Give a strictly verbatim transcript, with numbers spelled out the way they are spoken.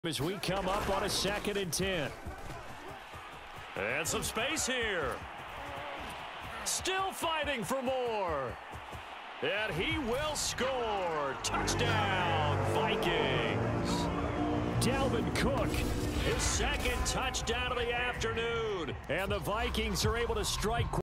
As we come up on a second and ten. And some space here. Still fighting for more. And he will score. Touchdown, Vikings. Dalvin Cook. His second touchdown of the afternoon. And the Vikings are able to strike